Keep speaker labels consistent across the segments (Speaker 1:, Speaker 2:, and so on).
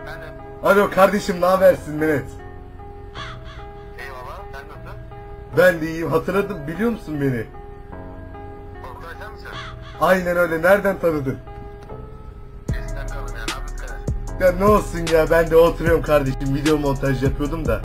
Speaker 1: Efendim?
Speaker 2: Alo kardeşim, ne habersin Mehmet?
Speaker 1: Eyvallah, sen nasılsın?
Speaker 2: Ben de iyiyim, hatırladım, biliyor musun beni?
Speaker 1: Oktay sen misin?
Speaker 2: Aynen öyle, nereden tanıdın?
Speaker 1: Eskiden kaldım ya, ne yapıyorsun kadar?
Speaker 2: Ya ne olsun ya, ben de oturuyorum kardeşim, video montaj yapıyordum da.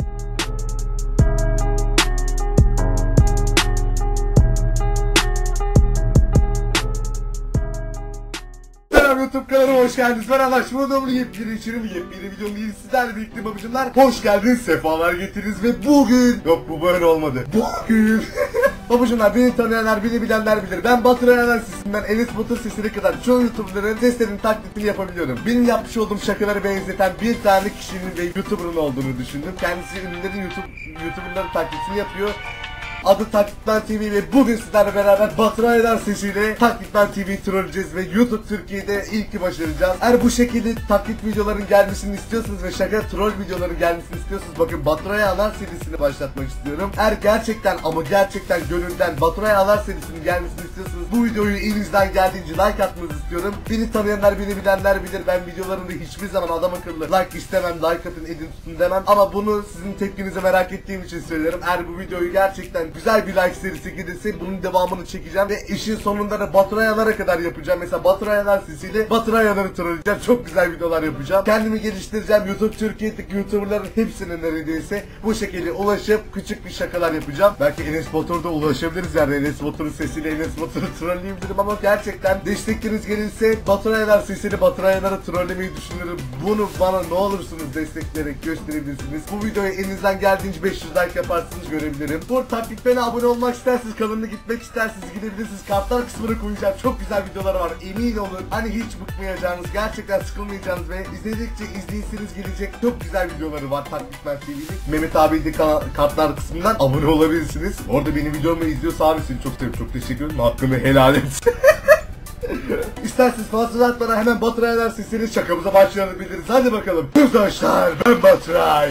Speaker 2: Selam YouTube kanalıma hoş geldiniz. Ben Anaş Modomlu yepyeni videom değil, sizlerle birlikte babacımlar. Hoş geldiniz, sefalar getirdiniz ve bugün... Yok, bu böyle olmadı. Bugün... Babacımlar, beni tanıyanlar, beni bilenler bilir. Ben Batur Ayhan sesinden Enes Batur sesine kadar çoğu YouTuber'ların seslerinin taklidini yapabiliyorum. Benim yapmış olduğum şakaları benzeten bir tane kişinin ve YouTuber'ın olduğunu düşündüm. Kendisi ünlülerin YouTuber'ların taklidini yapıyor. Adı Taklitmen TV ve bugün sizlerle beraber Batur Ayhan sesiyle Taklitmen TV'yi trolleyeceğiz ve YouTube Türkiye'de ilki başaracağız. Eğer bu şekilde taklit videoların gelmesini istiyorsanız ve şaka troll videoların gelmesini istiyorsanız, bakın Batur Ayhan serisini başlatmak istiyorum. Eğer gerçekten ama gerçekten gönülden Batur Ayhan serisinin gelmesini istiyorsanız bu videoyu elinizden geldiğince like atmanızı istiyorum. Beni tanıyanlar, beni bilenler bilir, ben videolarımda hiçbir zaman adam akıllı like istemem, like atın, edin, tutun demem. Ama bunu sizin tepkinizi merak ettiğim için söylerim. Eğer bu videoyu gerçekten güzel bir like serisi gelirse bunun devamını çekeceğim ve işin sonunda da Batur Ayhan'a kadar yapacağım. Mesela Batur Ayhan sesiyle Batur Ayhan'ı trolleyeceğim. Çok güzel videolar yapacağım. Kendimi geliştireceğim. YouTube Türkiye'deki YouTuber'ların hepsine neredeyse bu şekilde ulaşıp küçük bir şakalar yapacağım. Belki Enes Batur'da ulaşabiliriz, yani Enes Batur'un sesiyle Enes Batur'u trolleyebilirim ama gerçekten destekleriniz gelirse Batur Ayhan sesiyle Batur Ayhan'ı trollemeyi düşünürüm. Bunu bana ne olursunuz destekleyerek gösterebilirsiniz. Bu videoya elinizden geldiğince 500 like yaparsınız, görebilirim. Bu taktiklerine abone olmak isterseniz, kanalına gitmek isterseniz gidebilirsiniz. Kartlar kısmına koyacağım. Çok güzel videolar var. Emin olun. Hani hiç bıkmayacağınız, gerçekten sıkılmayacağınız ve izledikçe izleyişiniz gelecek çok güzel videoları var Taklitmen TV'de. Mehmet abi de kartlar kısmından abone olabilirsiniz. Orada benim videomu izliyorsa abi seni çok seviyorum. Çok teşekkür ederim. Hakkını helal et. İsterseniz fazla uzatmadan hemen Batur Ayhan sesini şakamıza başlayabiliriz. Hadi bakalım. Arkadaşlar, ben Baturay.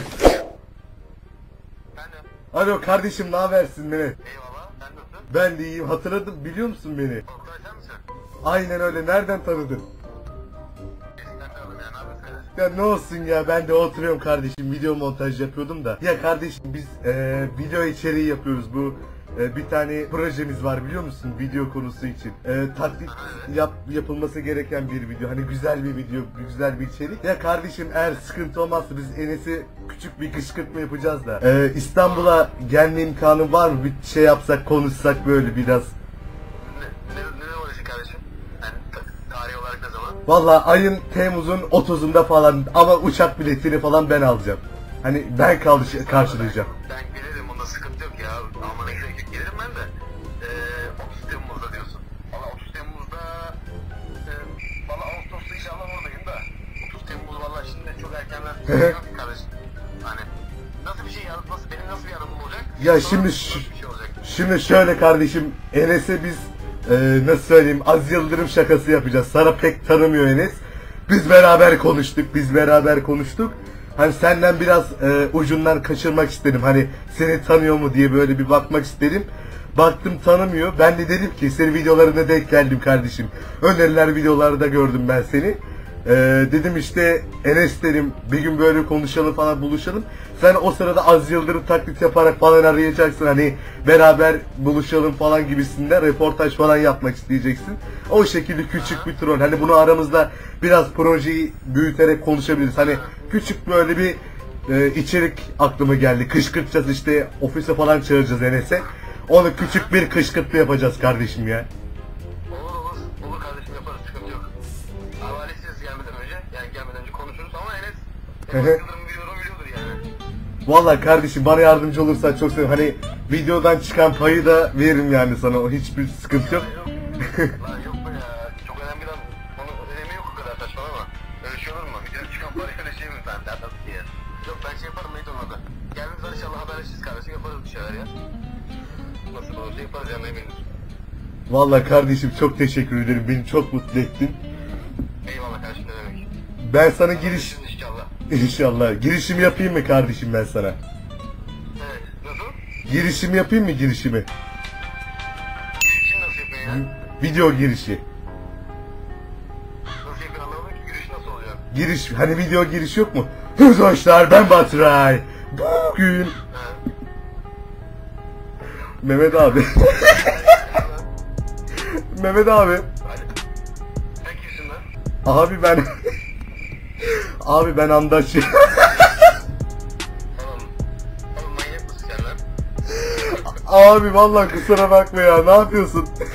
Speaker 2: Alo kardeşim, ne habersin Mehmet?
Speaker 1: Eyvallah, sen nasılsın?
Speaker 2: Ben de iyiyim, hatırladım, biliyor musun beni?
Speaker 1: Oktay sen misin?
Speaker 2: Aynen öyle, nereden tanıdın?
Speaker 1: Eskiden kaldım ya, ne yapıyorsun kadar?
Speaker 2: Ya ne olsun ya, ben de oturuyorum kardeşim, video montaj yapıyordum da. Ya kardeşim, biz video içeriği yapıyoruz, bu bir tane projemiz var, biliyor musun, video konusu için. Taklit yapılması gereken bir video, hani güzel bir video, güzel bir içerik. Ya kardeşim, eğer sıkıntı olmazsa biz Enes'e küçük bir kışkırtma yapacağız da. İstanbul'a gelme imkanı var mı? Bir şey yapsak, konuşsak böyle biraz.
Speaker 1: Ne oluyor kardeşim? Yani tarih olarak ne zaman?
Speaker 2: Vallahi ayın Temmuz'un 30'unda falan, ama uçak biletini falan ben alacağım. Hani ben karşılayacağım.
Speaker 1: Ben gelirim, onda sıkıntı yok ya. Almana gerek yok, gelirim ben de. 30 Temmuz'da diyorsun. Valla 30 Temmuz'da... Valla Ağustos'ta inşallah oradayım da. 30 Temmuz valla şimdi çok erkenden söylüyorum kardeşim. Hani nasıl bir şey ya? Benim nasıl bir yardımım olacak?
Speaker 2: Ya
Speaker 1: Sonra
Speaker 2: şimdi
Speaker 1: nasıl bir şey olacak?
Speaker 2: şimdi şöyle kardeşim, Enes'e biz nasıl söyleyeyim, Az Yıldırım şakası yapacağız. Sana pek tanımıyor Enes. Biz beraber konuştuk. Hani senden biraz ucundan kaçırmak istedim. Hani seni tanıyor mu diye böyle bir bakmak istedim. Baktım tanımıyor. Ben de dedim ki senin videolarına denk geldim kardeşim. Öneriler videolarda gördüm ben seni. Dedim işte Enes dedim, bir gün böyle konuşalım falan, buluşalım. Sen o sırada Az Yıldırım taklit yaparak falan arayacaksın, hani beraber buluşalım falan gibisinden reportaj falan yapmak isteyeceksin. O şekilde küçük bir troll, hani bunu aramızda biraz projeyi büyüterek konuşabiliriz. Hani küçük böyle bir içerik aklıma geldi. Kışkırtacağız işte, ofise falan çağıracağız Enes'e. Onu küçük bir kışkırtma yapacağız kardeşim ya.
Speaker 1: Olur kardeşim, yaparız, sıkıntı yok. Havalesiz gelmeden önce, yani gelmeden önce konuşuruz ama Enes Yıldırım biliyordur yani.
Speaker 2: Vallahi kardeşim, bana yardımcı olursan çok sevinirim. Hani videodan çıkan payı da veririm yani sana, o hiçbir sıkıntı yok.
Speaker 1: Lan yok be ya, çok önemli lan. Onun önemi yok o kadar, saçmalama. Öyle şey olur mu? Videodan çıkan parayı öyle şey mi sen? Nasıl diye. Yok, ben şey yaparım, neydi onun adı? Geldiğimiz zaman inşallah haberleşiriz kardeşim, yaparız bir şeyler ya. Nasıl olursa yaparız yani, eminim.
Speaker 2: Vallahi kardeşim, çok teşekkür ederim. Beni çok mutlu ettin.
Speaker 1: Eyvallah kardeşim, ne demek.
Speaker 2: Ben sana giriş...
Speaker 1: İnşallah.
Speaker 2: İnşallah. Girişimi yapayım mı kardeşim ben sana?
Speaker 1: Evet, nasıl?
Speaker 2: Girişim yapayım mı, girişimi?
Speaker 1: Girişini nasıl yapıyorsun ya?
Speaker 2: Video girişi.
Speaker 1: Nasıl yapıyorsun anlamadım ki, giriş nasıl oluyor?
Speaker 2: Giriş, hani video giriş yok mu? Arkadaşlar ben Baturay. Bugün Mehmet abi. Mehmet abi.
Speaker 1: Sen kimsin lan?
Speaker 2: Abi ben abi ben Andaç.
Speaker 1: Oğlum manyak mısın sen lan?
Speaker 2: Abi vallahi kusura bakma ya, ne yapıyorsun?
Speaker 1: İyi.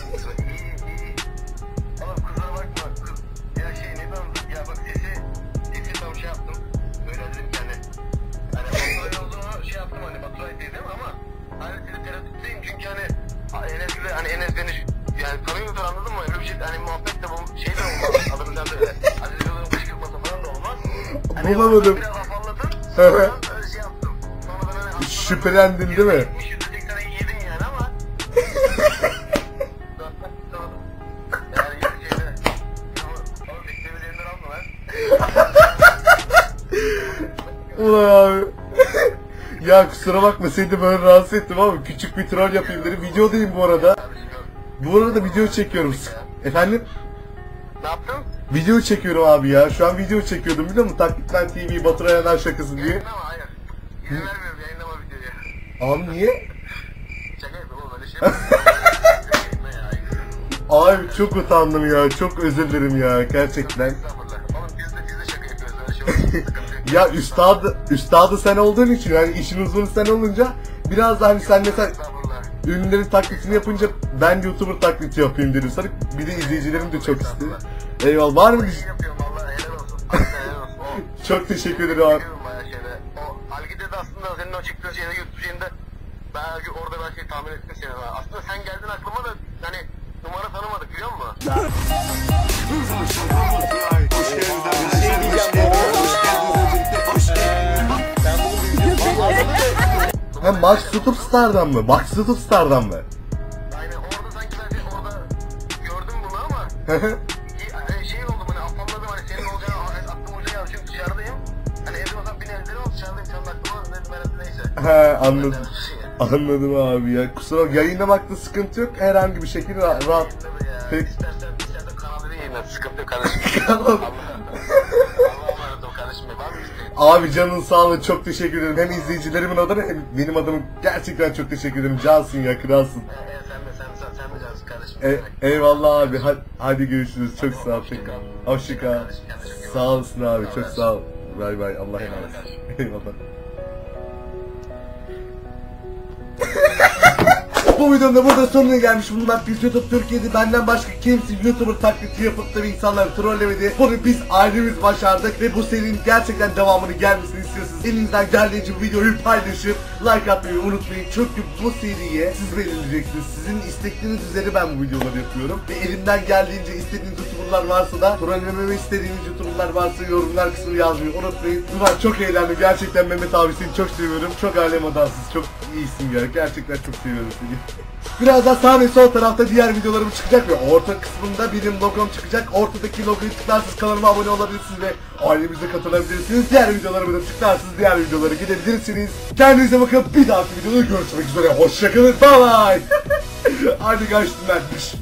Speaker 1: Oğlum kusura bakma. Ya ne ben ya bak sesi tam şey yaptım. Böyle dedim ki hani Baturay olduğunu şey yaptım hani Baturay dedim ama hani seni tereddütteyim çünkü hani Enes gibi hani Enes beni yani tanıyordur anladın mı? Öyle bir şey hani muhabbet de bu şey de olmaz. Adımdan böyle Aziz Yıldırım kışkırtması falan da olmaz. Hani
Speaker 2: Bulamadım.
Speaker 1: biraz afalladın.
Speaker 2: Hı hı.
Speaker 1: Sonra öyle şey yaptım. Sonradan hani aslında
Speaker 2: Şüphelendin değil mi?
Speaker 1: 180 tane yedin yani ama yani şeyde ama beklemediğinden alma lan.
Speaker 2: Ulan abi. Ya kusura bakma, seni de böyle rahatsız ettim ama küçük bir troll yapayım dedim. Videodayım bu arada. Bu arada video çekiyorum. Efendim?
Speaker 1: Ne yaptın?
Speaker 2: Video çekiyorum abi ya. Şu an video çekiyordum biliyor musun? Taklitlen TV Batıray Yanar şakası diye.
Speaker 1: Yayınlama hayır. İzin vermiyorum yayınlama videoyu.
Speaker 2: Abi niye?
Speaker 1: Şaka yapıyorum oğlum öyle şey yapma. Yayınla ya.
Speaker 2: Abi çok utandım ya. Çok özür dilerim ya gerçekten.
Speaker 1: Estağfurullah. Oğlum biz de şaka yapıyoruz öyle şey olmaz. Sıkıntı yok.
Speaker 2: Ya üstadı sen olduğun için, yani işin uzmanı sen olunca biraz da hani sen mesela
Speaker 1: Estağfurullah.
Speaker 2: ünlülerin taklitini yapınca ben YouTuber taklidi yapayım dedim sana. Bir de izleyicilerim de çok istedi. Eyvallah, var mı?
Speaker 1: İyi yapıyorum valla helal olsun. Helal olsun.
Speaker 2: Çok teşekkür ederim abi.
Speaker 1: Biliyorum bayağı şeyde. O Algi'de de aslında senin o çıktığın şeyde YouTube şeyinde belki orada ben şey tahmin ettim seni. Aslında sen geldin aklıma da hani numara tanımadık biliyor musun?
Speaker 2: Ha, Max Superstar'dan mı? Max Superstar'dan mı?
Speaker 1: Aynen orada sanki ben orada gördüm bunu ama şey oldum hani afalladım hani senin olacağını aklım hoca yazdı çünkü dışarıdayım. Hani evde olsam beni evde ol dışarıdayım senin aklıma dedim herhalde neyse.
Speaker 2: He, anladım. Anladım abi ya. Kusura bakma, yayınlamakta sıkıntı yok. Herhangi bir şekilde rahat. Peki.
Speaker 1: İstersen kanalı yayınlat sıkıntı yok kardeşim.
Speaker 2: Tamam.
Speaker 1: Allah'a emanet ol kardeşim. Var mı isteğin?
Speaker 2: Abi canın sağ olun, çok teşekkür ederim. Hem izleyicilerimin adına hem benim adıma gerçekten çok teşekkür ederim. Cansın ya, kralsın.
Speaker 1: Sen de cansın kardeşim.
Speaker 2: Eyvallah abi. Hadi görüşürüz. Çok sağ ol. Hoşça kal. Sağ olasın abi. Çok sağ ol. Bay bay. Allah'a emanet. Eyvallah. Bu videonun da burada sonuna gelmiş bulunmaktayız. YouTube Türkiye'de benden başka kimse YouTuber taklidi yapıp da insanları trollemedi. Bunu biz ailemiz başardık ve bu serinin gerçekten devamını gelmesini istiyorsanız elinizden geldiğince bu videoyu paylaşıp like atmayı unutmayın. Çünkü bu seriye siz belirleyeceksiniz. Sizin istekleriniz üzere ben bu videoları yapıyorum. Ve elimden geldiğince istediğiniz YouTuber'lar varsa da trollememi istediğiniz YouTuber'lar varsa yorumlar kısmını yazmayı unutmayın. Ben çok eğlendim. Gerçekten Mehmet abi seni çok seviyorum. Çok alem adamsın. Çok iyisin ya. Gerçekten çok seviyorum seni. Birazdan sağ ve sol tarafta diğer videolarım çıkacak ve orta kısmında benim logom çıkacak. Ortadaki logoyu tıklarsınız kanalıma abone olabilirsiniz ve ailemize katılabilirsiniz. Diğer videolarımı da tıklarsınız diğer videolara gidebilirsiniz. Kendinize bakın, bir dahaki videoda görüşmek üzere. Hoşçakalın. Bye bye. Hadi kaçtım ben.